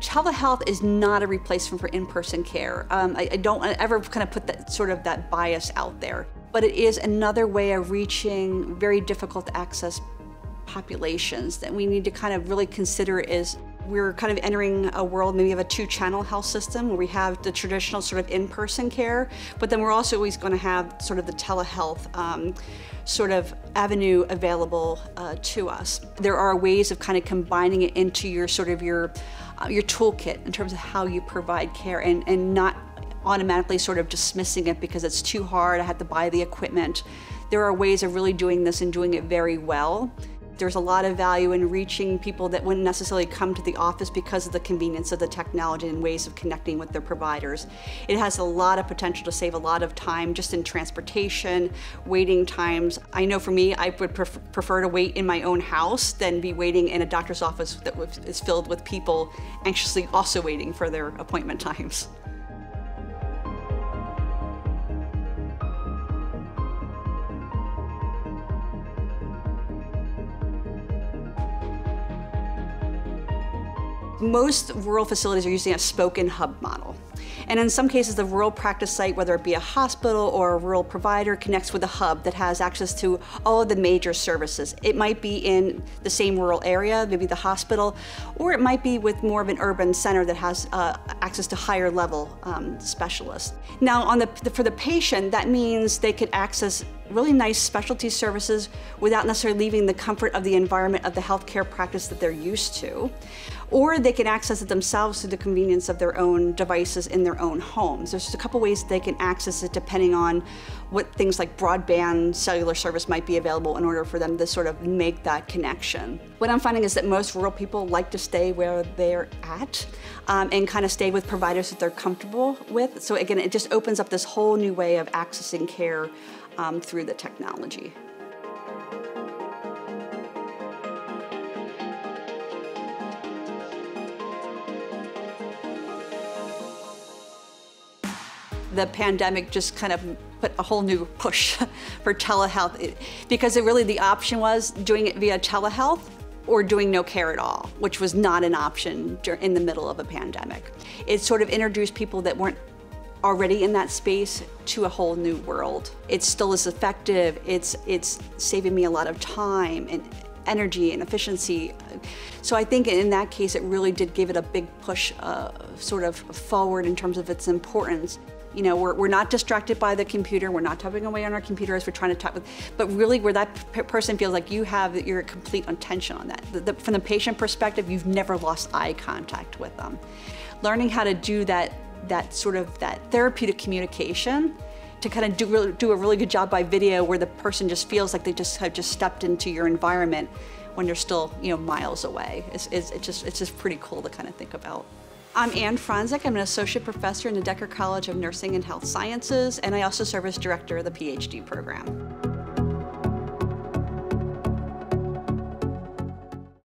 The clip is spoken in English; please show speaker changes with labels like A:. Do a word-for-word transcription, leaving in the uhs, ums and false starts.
A: Telehealth is not a replacement for in-person care. Um, I, I don't ever kind of put that sort of that bias out there, but it is another way of reaching very difficult to access populations that we need to kind of really consider. Is we're kind of entering a world maybe of a two-channel health system where we have the traditional sort of in-person care, but then we're also always going to have sort of the telehealth um, sort of avenue available uh, to us. There are ways of kind of combining it into your sort of your uh, your toolkit in terms of how you provide care, and, and not automatically sort of dismissing it because it's too hard, I have to buy the equipment. There are ways of really doing this and doing it very well. There's a lot of value in reaching people that wouldn't necessarily come to the office because of the convenience of the technology and ways of connecting with their providers. It has a lot of potential to save a lot of time just in transportation, waiting times. I know for me, I would pref prefer to wait in my own house than be waiting in a doctor's office that is filled with people anxiously also waiting for their appointment times. Most rural facilities are using a spoken hub model. And in some cases, the rural practice site, whether it be a hospital or a rural provider, connects with a hub that has access to all of the major services. It might be in the same rural area, maybe the hospital, or it might be with more of an urban center that has uh, access to higher level um, specialists. Now, on the, for the patient, that means they could access really nice specialty services without necessarily leaving the comfort of the environment of the healthcare practice that they're used to. Or they can access it themselves through the convenience of their own devices in their own homes. There's just a couple ways they can access it depending on what things like broadband cellular service might be available in order for them to sort of make that connection. What I'm finding is that most rural people like to stay where they're at um, and kind of stay with providers that they're comfortable with. So again, it just opens up this whole new way of accessing care um, through the technology. The pandemic just kind of put a whole new push for telehealth, because it really, the option was doing it via telehealth or doing no care at all, which was not an option in the middle of a pandemic. It sort of introduced people that weren't already in that space to a whole new world. It still is effective. It's, it's saving me a lot of time and energy and efficiency. So I think in that case, it really did give it a big push uh, sort of forward in terms of its importance. You know, we're, we're not distracted by the computer, we're not typing away on our computer as we're trying to talk with, but really where that p person feels like you have your complete attention on that. The, the, from the patient perspective, you've never lost eye contact with them. Learning how to do that, that sort of that therapeutic communication, to kind of do, really, do a really good job by video where the person just feels like they just have just stepped into your environment when they're still, you know, miles away. It's, it's, it's, just, it's just pretty cool to kind of think about. I'm Fronczek. I'm an associate professor in the Decker College of Nursing and Health Sciences, and I also serve as director of the P H D program.